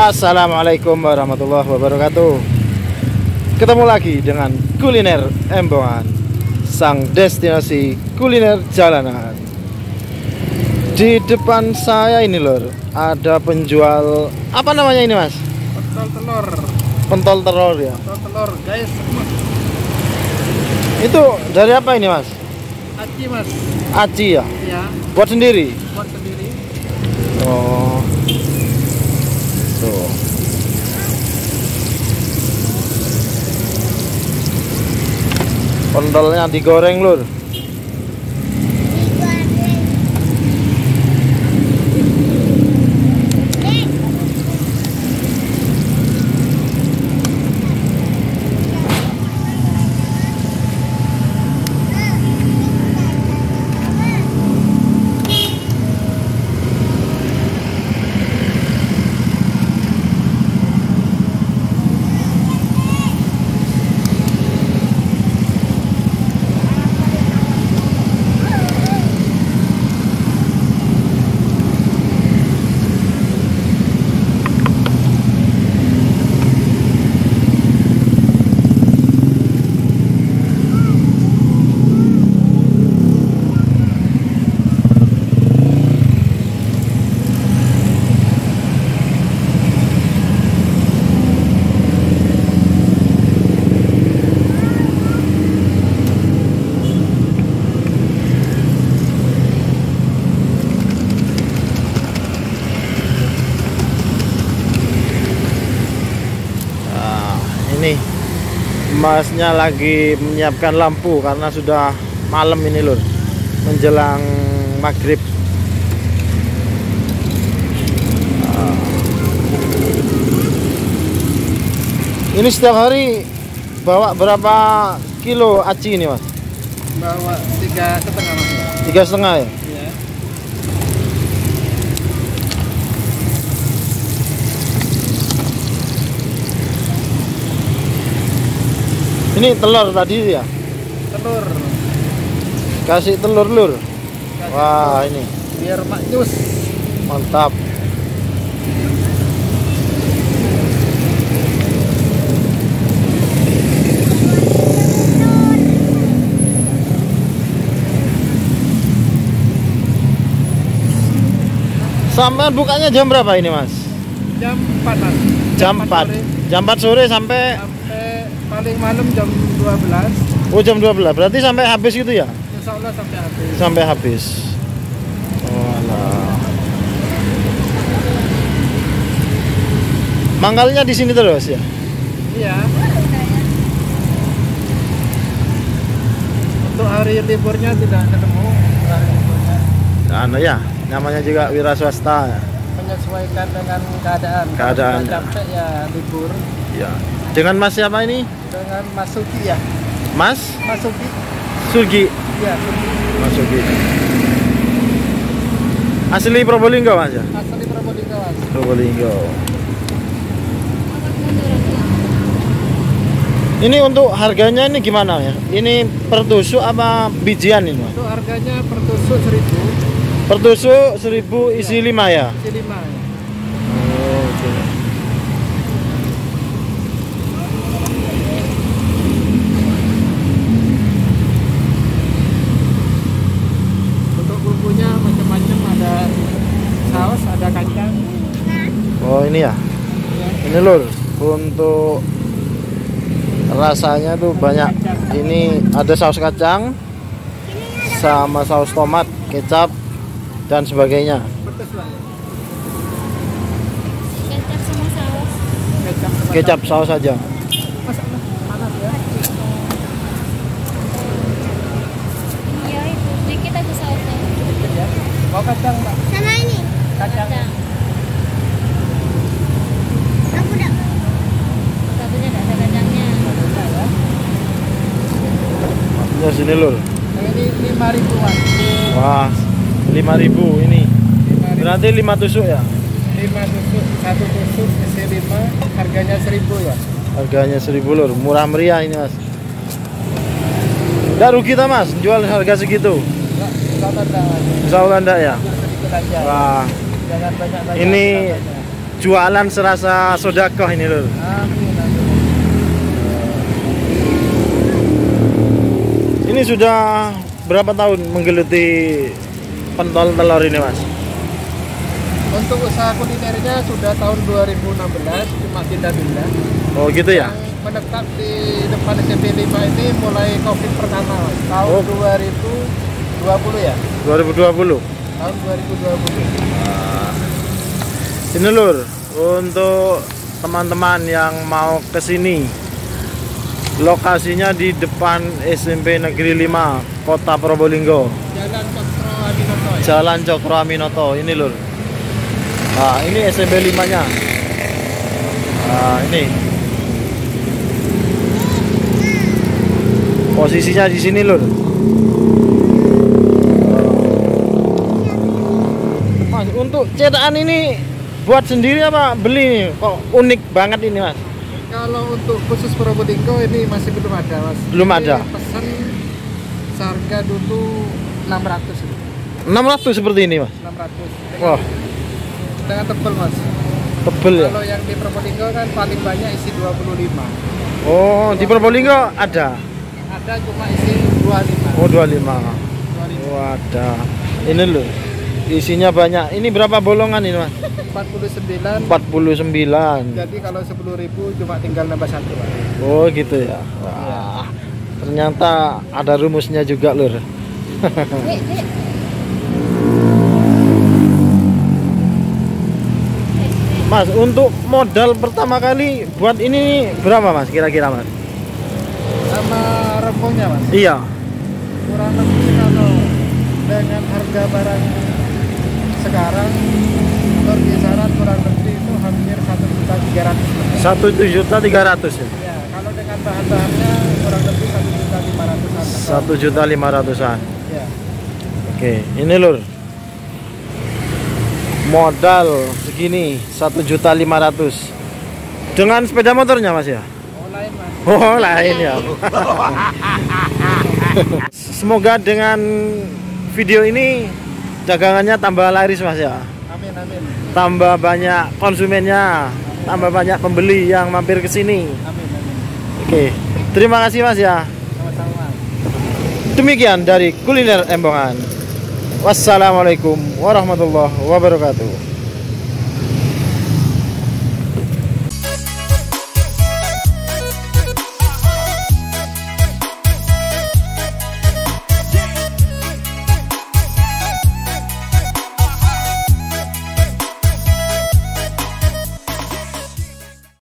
Assalamualaikum warahmatullahi wabarakatuh. Ketemu lagi dengan kuliner Embongan, sang destinasi kuliner jalanan. Di depan saya ini lor, ada penjual apa namanya ini mas? Pentol telur. Pentol telur ya. Pentol telur guys. Itu dari apa ini mas? Aci mas. Aci ya? Iya. Buat sendiri? Buat sendiri. Oh. Tuh. Pentolnya digoreng lur. Ini masnya lagi menyiapkan lampu karena sudah malam ini lur, menjelang maghrib. Ini setiap hari bawa berapa kilo aci ini mas? Bawa 3,5 mas. 3,5 ya? Iya. Ini telur tadi ya? Telur. Kasih telur lur. Kasih Wah telur. ini Biar maknyus. mantap. Sampai bukanya jam berapa ini mas? Jam 4 mas. Jam 4 sore. Jam 4 sore sampai Paling malam jam 12. oh jam 12 berarti sampai habis gitu ya? Insya Allah sampai habis. Sampai habis. Oh alah. Manggalnya di sini terus ya? Iya. Untuk hari liburnya tidak ketemu. Hari liburnya Anu ya, namanya juga wira swasta ya. menyesuaikan dengan keadaan. Keadaan. Kalau sudah capek ya libur. Ya. Dengan Mas siapa ini? Dengan Mas Sugi ya. Mas Mas Sugi. Surgi. Iya, Sugi. Mas Surgi. Asli Probolinggo Mas ya? Asli Probolinggo mas. Probolinggo. Ini untuk harganya ini gimana ya? Ini per tusuk apa bijian ini Mas? Itu harganya per tusuk 1.000. Per tusuk 1.000 isi 5 ya? Isi 5 ya. Oh, oke. Untuk bumbunya macam-macam, ada saus, ada kacang. Oh ini ya? Ya. Ini lur, untuk rasanya tuh banyak. Ini ada saus kacang sama saus tomat, kecap dan sebagainya. Pedas lah ya. Kecap sama saus. Kecap sama Kecap saus saja. Masak lah, panas ya. Iya itu, dikit aja sausnya. Sedikit ya. Mau kacang mbak? Sama ini. Kacang. Aku udah. Satunya nggak ada kacangnya. Ya. Ya sini lur. Yang ini 5.000 mas. Wah, 5.000 ini. 5.000. Berarti 5 tusuk ya? 5 tusuk, 1 tusuk isi 5, harganya 1.000 ya. Harganya 1.000 lur, murah meriah ini mas. Nggak rugi tak mas, jual harga segitu? Insya Allah enggak mas. Insya Allah enggak ya? Sedikit aja. Wah, Jangan banyak-banyak. ini jangan banyak. jualan serasa sodakoh ini lur. Amin, amin. Ini sudah berapa tahun menggeluti pentol telur ini mas? Untuk usaha kulinernya sudah tahun 2016, cuma pindah-pindah. Oh gitu ya? Yang menetap di depan SMP 5 ini mulai COVID pertama, Mas. Tahun 2020 ya? 2020? Tahun 2020. Ini lur, untuk teman-teman yang mau ke sini, lokasinya di depan SMP Negeri 5 Kota Probolinggo. Jalan Cokro Aminoto ya? Jalan Cokro Aminoto ini lur. Nah, ini SMP 5-nya. Nah, ini. Posisinya di sini lur. Mas, untuk cetakan ini buat sendiri apa beli nih? Kok unik banget ini mas? Kalau untuk khusus Probolinggo ini masih belum ada, Mas. Belum Ini ada. Pesan seharga dulu 600. 600 seperti ini mas? 600. Wah, Dengan tebel, Mas. tebel ya? Kalau yang di Probolinggo kan paling banyak isi 25. Oh, di Probolinggo ada? Ada cuma isi 25. Oh, 25. 25. Wadah. Ini loh. Isinya banyak. Ini berapa bolongan ini mas? 49. 49. Jadi kalau 10.000 cuma tinggal nambah satu, Pak. Oh gitu ya. Wah, ternyata ada rumusnya juga lur. Mas, untuk modal pertama kali buat ini berapa mas kira-kira mas? Sama rempongnya, Mas. Iya. Kurang lebih kalau dengan harga barang sekarang berkisaran kurang lebih itu hampir 1.300.000. 1.300.000 ya? Ya, kalau dengan bahan-bahannya kurang lebih 1.500.000. 1.500.000-an. Ya. Oke, ini lur. Modal segini 1.500.000 dengan sepeda motornya mas ya? Oh, lain, Mas. Oh lain ya. Semoga dengan video ini dagangannya tambah laris mas ya. Amin, amin. Tambah banyak konsumennya, tambah banyak pembeli yang mampir ke sini. Amin, amin. Oke, terima kasih mas ya. Sama-sama. Demikian dari Kuliner Embongan. Wassalamualaikum warahmatullahi wabarakatuh.